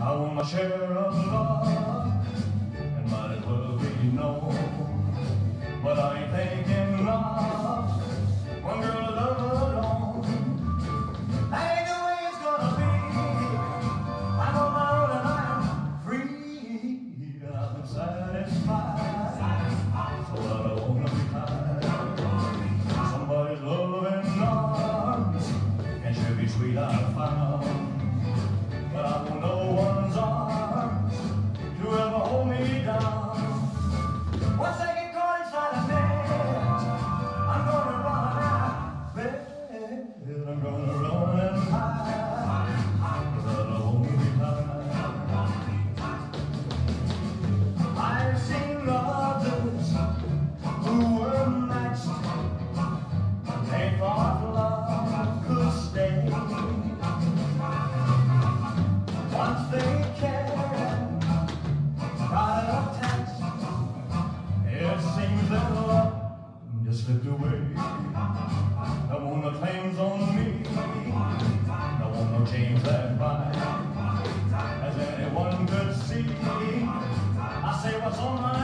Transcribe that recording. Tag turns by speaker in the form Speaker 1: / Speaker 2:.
Speaker 1: I want my share of love, and might as well be known. But I ain't thinking love, one girl to love alone. That ain't the way it's gonna be. I'm on my own and I'm free, and I've been satisfied. So I don't wanna be tired. Somebody's loving arms, and she'll be sweet I found. But I want no one's arms to ever hold me down. Once I get caught inside a net, I'm gonna run out of bed. I'm gonna run and hide, but I don't want to be tired. I've seen others who were matched. They thought love could stay. Once they cared, got attached, it seems that love just slipped away. No want no claims on me, no want no chains that bind. As anyone could see, I say what's on my